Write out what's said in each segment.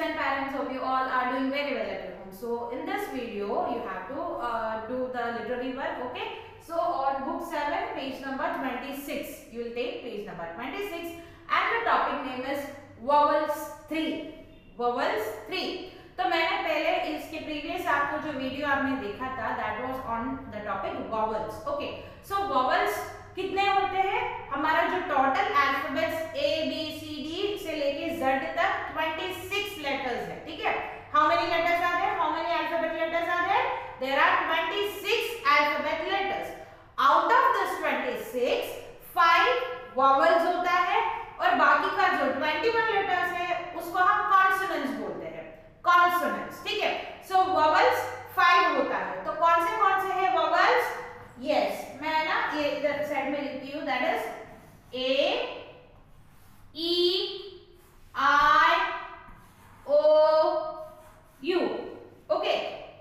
and parents, hope you all are doing very well at your home. So in this video you have to do the literary work. Okay, so on book 7 page number 26 you will take page number 26 and the topic name is vowels 3. vowels 3. तो मैंने पहले इसके previous आपको जो video आपने देखा था that was on the topic vowels. Okay, so vowels कितने होते हैं? हमारा जो total alphabets A B C D से लेके जेड तक 26 लेटर्स है. ठीक है, how many letters are there? How many alphabet letters are there? There are 26 alphabet letters. Out of this 26 5 vowels होता है और बाकी का जो 21 लेटर्स है उसको हम कॉन्सोनेंट्स बोलते हैं. कॉन्सोनेंट्स, ठीक है. सो वॉवल्स 5 होता है. तो कौन से है वॉवल्स? यस, मैं ना ये इधर साइड में लिखती हूँ. That is A E I O U. Okay,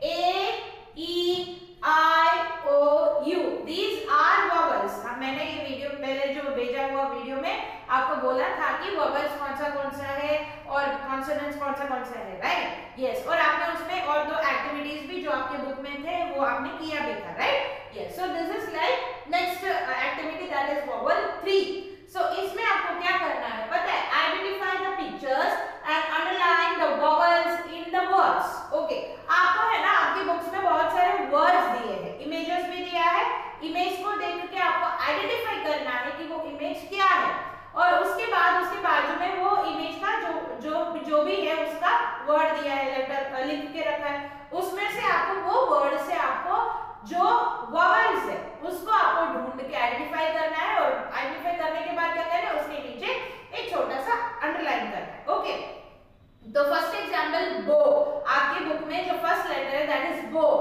A E I O U, these are vowels. मैंने ये वीडियो पहले जो भेजा हुआ वीडियो में आपको बोला था कि वॉवल्स कौन सा है और कॉन्सोनेंट्स कौन सा है, राइट? यस, और आपने उसमें और दो एक्टिविटीज भी जो आपके बुक में थे वो आपने किया भी था, right? Yes, so this is like next activity that is vowel 3. So इसमें आपको क्या करना है पता है? Identify the pictures and underline the vowels in the words. Okay, आपको है ना आपकी बुक्स में बहुत सारे वर्ड्स दिए हैं, इमेजेस भी दिया है. इमेज को देख के आपको आइडेंटिफाई करना है कि वो इमेज क्या है और उसके बाद उसके बाजू में वो इमेज का जो भी है उसका वर्ड दिया है, लेटर लिख के रखा है. उसमें से आपको वो वर्ड से आपको जो वॉवल्स है उसको आपको ढूंढ के आइडेंटिफाई करना है और आइडेंटिफाई करने के बाद क्या करना है? उसके नीचे एक छोटा सा अंडरलाइन करना है. ओके, तो फर्स्ट एग्जांपल बो. आपकी बुक में जो फर्स्ट लेटर है that is bow,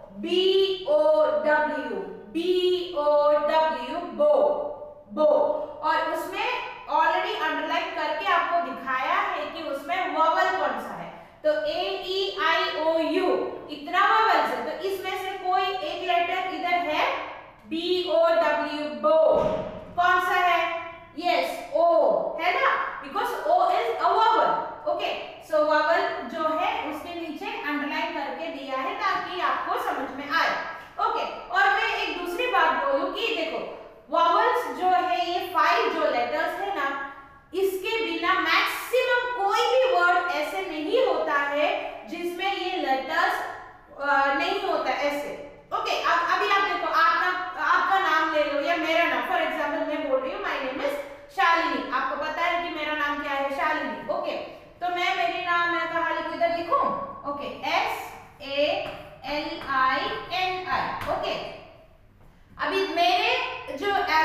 B O W, B O W, bow, bow. और उसमें ऑलरेडी अंडरलाइन करके आपको दिखाया है कि उसमें वॉवल कौन सा है. तो ए ई आई ओ यू इतना वॉवल्स है, तो इसमें से कोई एक लेटर इधर है बी ओ डब्ल्यू, बो. कौन सा है? यस, ओ है ना, because O is a vowel. Okay, so vowel जो है उसके नीचे अंडरलाइन करके दिया है ताकि आपको समझ में आए. ओके, और मैं एक दूसरी बात बोलूं कि देखो वॉवल्स जो है ये 5 जो लेटर्स है ना, इसके बिना मैक्सिमम कोई भी वर्ड ऐसे नहीं होता है जिसमें ये लेटर्स नहीं होता ऐसे. ओके, अब अभी आप देखो आपका नाम ले लो या मेरा नाम. फॉर एग्जांपल मैं बोल रही हूँ माय नेम इज शालिनी. आपको पता है कि मेरा नाम क्या है? शालिनी. ओके, तो मैं मेरी नाम मैं कहाँ लिखूं? इधर लिखूं. Okay, S A L I N I. Okay, अभी मेरा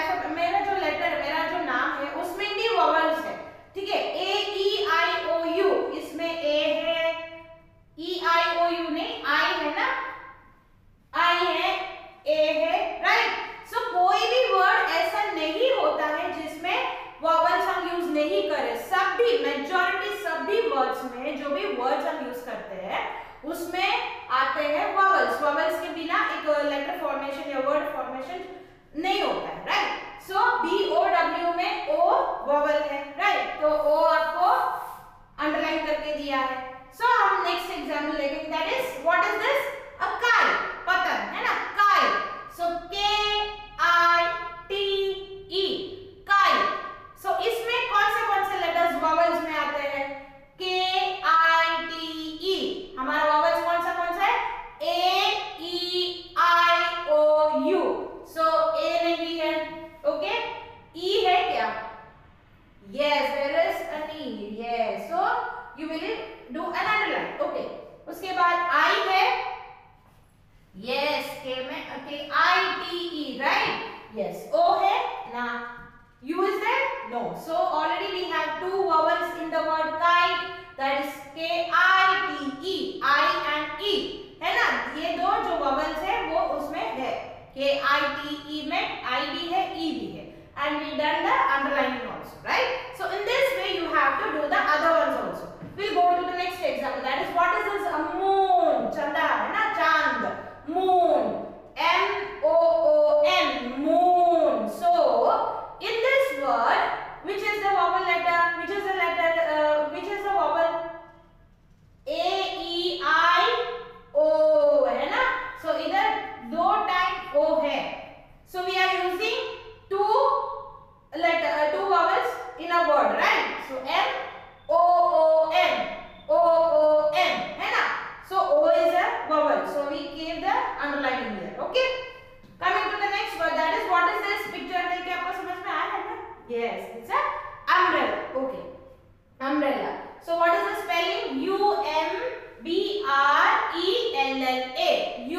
जो लेटर है, मेरा जो नाम है उसमें भी वॉवल्स है. ठीक है, ए ई आई ओ यू, इसमें ए है, ई आई ओ यू नहीं, आई है ना, आई है, ए है, राइट? सो कोई भी वर्ड ऐसा नहीं होता है जिसमें वॉवल्स हम यूज नहीं करें. सभी मेजॉरिटी सभी वर्ड्स में जो भी वर्ड्स हम यूज करते हैं उसमें आते हैं वॉवल्स. वॉवल्स के बिना एक लेटर फॉर्मेशन या वर्ड फॉर्मेशन नहीं होता है, right? So B O W में ओ वॉवल है, राइट? तो ओ आपको अंडरलाइन करके दिया है. सो हम नेक्स्ट एग्जांपल लेंगे, that is what is this? A kite. पतंग है ना, काइट. सो के आई टी ई, काइट. सो इसमें कौन से लेटर्स वॉवल्स में आते हैं? के आई टी ई. हमारा वॉवल्स कौन सा है? ए ई आई ओ यू. सो ए नहीं है. ओके, ई है क्या? Yes, there is an E. Yes, so you will do an underline. Okay, उसके बाद आई है. यस, के में K I T E, right? Yes, O है ना, U is there? No. So already we have 2 vowels in the word kite, that is K I T E, I and E, है ना? ये दो जो vowels है वो उसमें है. K I T E में I भी है, E भी है. And we done the underlining also, right? So in this way you have to do the other ones also. We'll go to the next example. That is what is this? A moon. Chanda है ना, चांद. Moon. M O O N. Moon. So in this word, which is the vowel letter? Which is the vowel? Okay. Umbrella. So what is the spelling? UMBRELLA.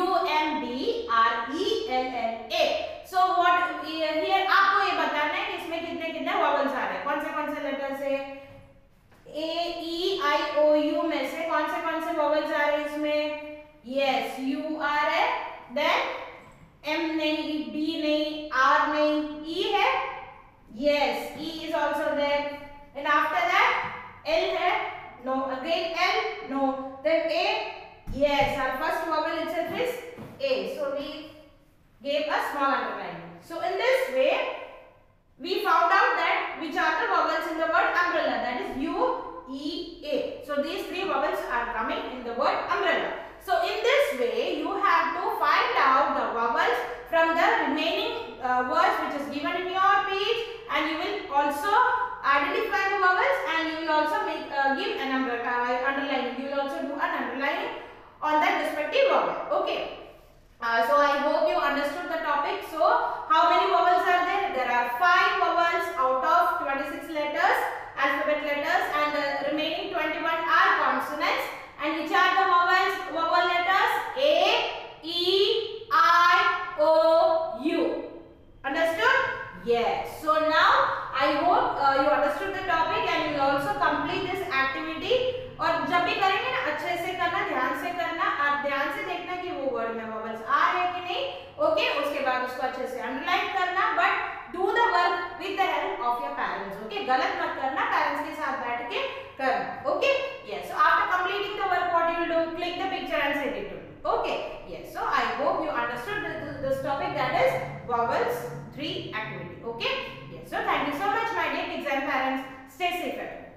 UMBRELLA. So what here आपको ये बताना है कि इसमें कितने कितने vowels आ रहे हैं, कौन से लेटर से? A E I O U में से कौन से वॉवल्स आ रहे हैं इसमें? Yes, U R है, then M नहीं, B नहीं, R नहीं, E है. Yes, E is also there. And after that L है, no. Again L, no. Then A, yes. Our first vowel itself is A. So we gave a small underlining. So in this way, we found out that which are the vowels in the word umbrella. That is U, E, A. So these three vowels are coming in the word umbrella. So in this way, you have to find out the vowels from the remaining words which is given in your page, and you will also identify the vowels, and you will also make give an underlining. You will also do an underlining on that respective vowel. Okay. So I hope you understood the topic. So how many vowels are there? There are 5 vowels out of 26 letters, alphabet letters, and the remaining 21 are consonants. And which are the vowels? Vowel letters A, E, I, O, U. Understood? Yes. So now I hope you understood the topic, and you will also complete this activity. और जब भी करेंगे ना, अच्छे से करना, ध्यान से करना, आप ध्यान से देखना कि वो वर्ड में वॉवल्स आ रहे हैं कि नहीं. ओके, उसके बाद उसको अच्छे से अंडरलाइन करना, but do the work with the help of your parents. Okay, गलत मत करना, पेरेंट्स के साथ बैठ के करना. Okay, yes. So after completing the work, what you will do? Click the picture and send it to me. Okay, yes. So I hope you understood this topic, that is vowels 3 activity. Okay, yes. So thank you so much, my dear kids and parents. Stay safe.